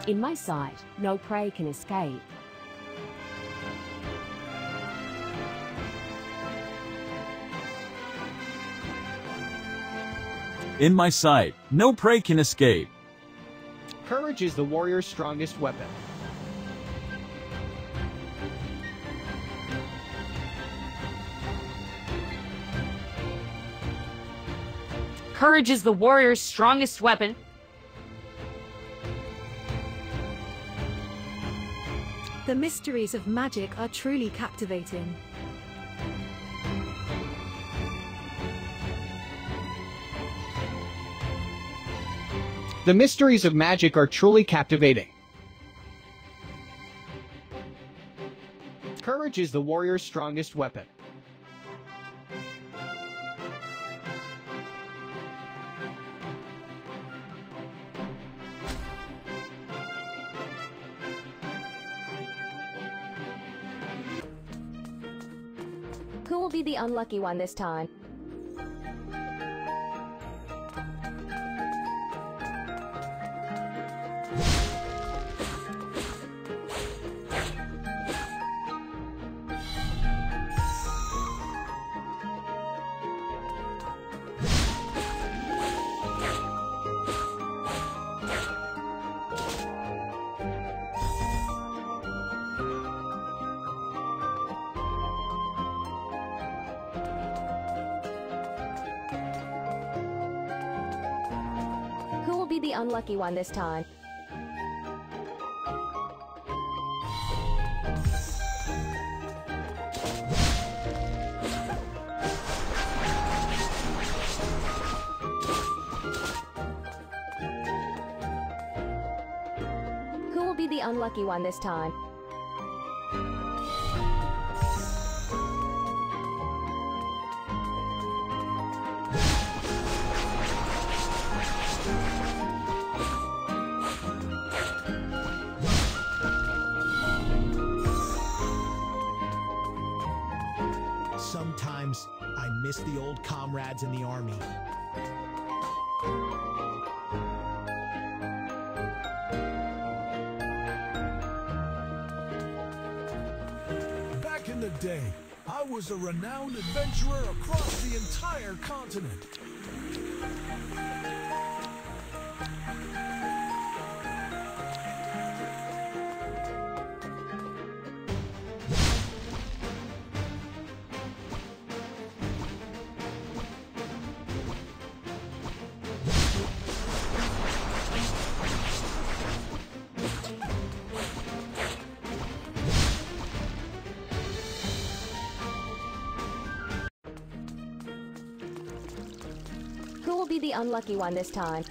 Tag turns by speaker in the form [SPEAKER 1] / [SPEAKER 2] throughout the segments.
[SPEAKER 1] In my sight, no prey can escape.
[SPEAKER 2] In my sight, no prey can escape.
[SPEAKER 3] Courage is the warrior's strongest weapon.
[SPEAKER 4] Courage is the warrior's strongest weapon.
[SPEAKER 5] The mysteries of magic are truly captivating.
[SPEAKER 3] The mysteries of magic are truly captivating. Courage is the warrior's strongest weapon.
[SPEAKER 1] Who will be the unlucky one this time? Who will be the unlucky one this time? Who will be the unlucky one this time?
[SPEAKER 6] Sometimes I miss the old comrades in the army.
[SPEAKER 7] Back in the day, I was a renowned adventurer across the entire continent.
[SPEAKER 1] Who will be the unlucky one this time?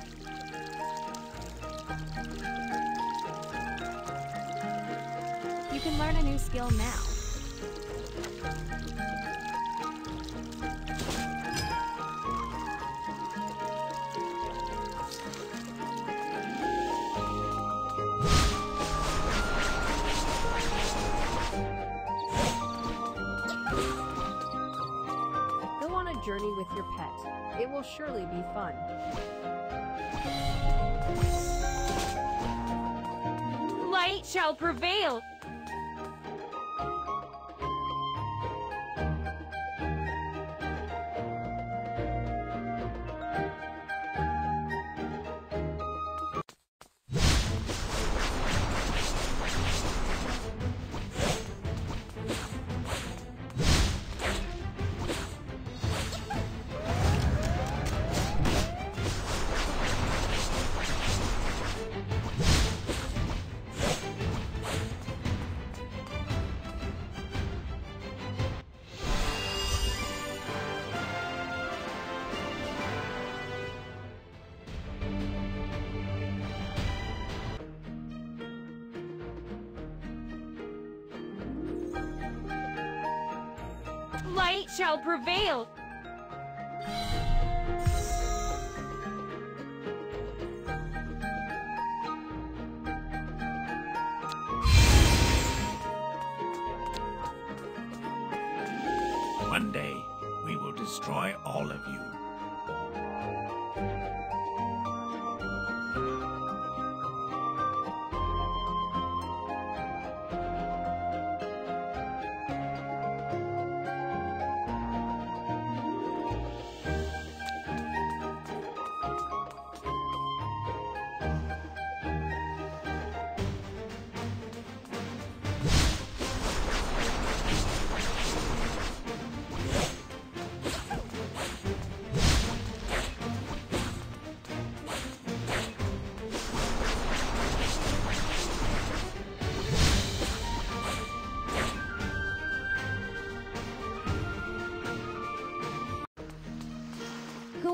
[SPEAKER 5] You can learn a new skill now.
[SPEAKER 8] Go on a journey with your pet. It will surely be fun.
[SPEAKER 4] Light shall prevail. Light shall prevail.
[SPEAKER 9] One day, we will destroy all of you.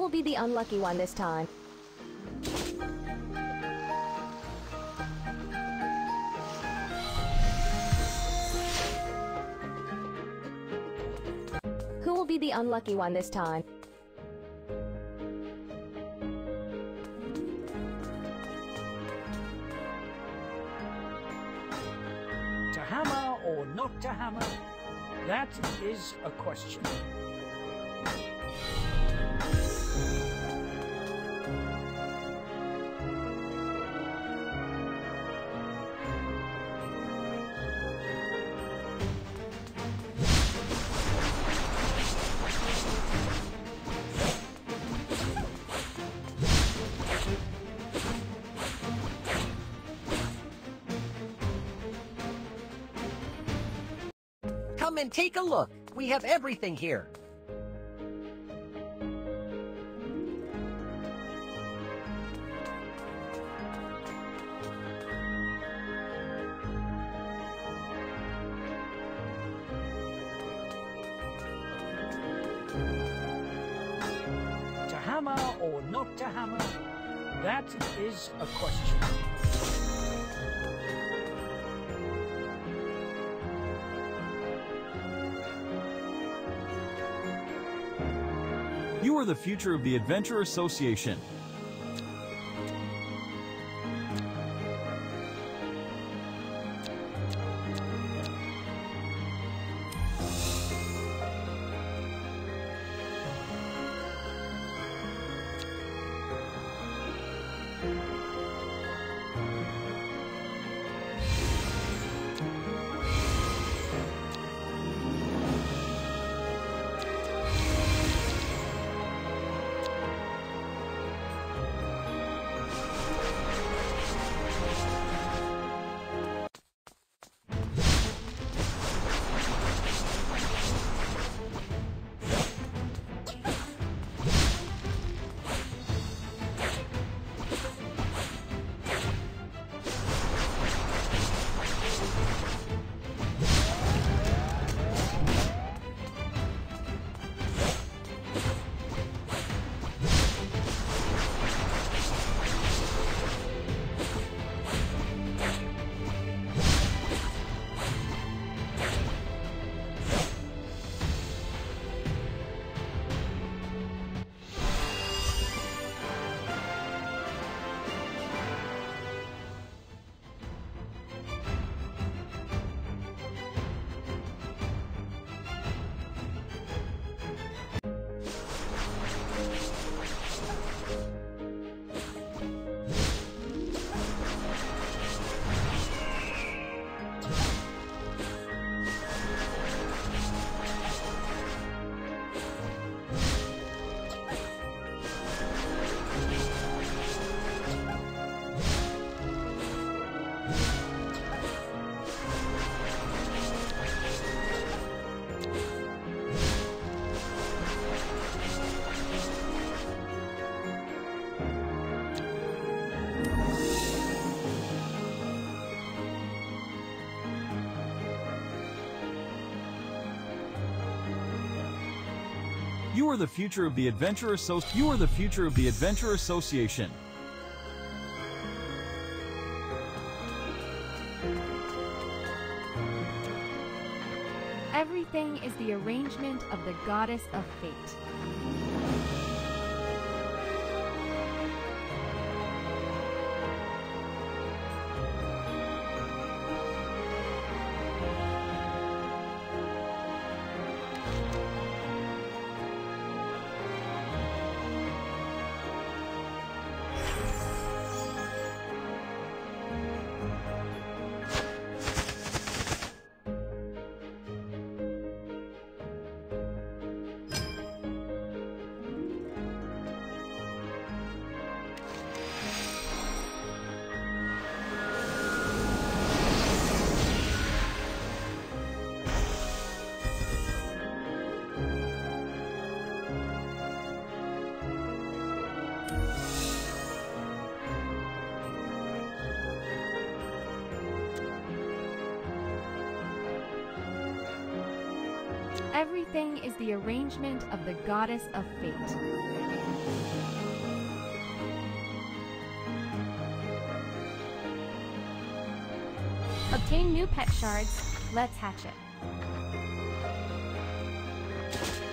[SPEAKER 1] will be the unlucky one this time? Who will be the unlucky one this time?
[SPEAKER 10] To hammer or not to hammer? That is a question.
[SPEAKER 11] Come and take a look. We have everything here.
[SPEAKER 10] To hammer or not to hammer? That is a question.
[SPEAKER 2] You are the future of the Adventure Association. You are the future of the Adventure Association.
[SPEAKER 12] Everything is the arrangement of the goddess of fate. Everything is the arrangement of the goddess of fate. Obtain new pet shards. Let's hatch it.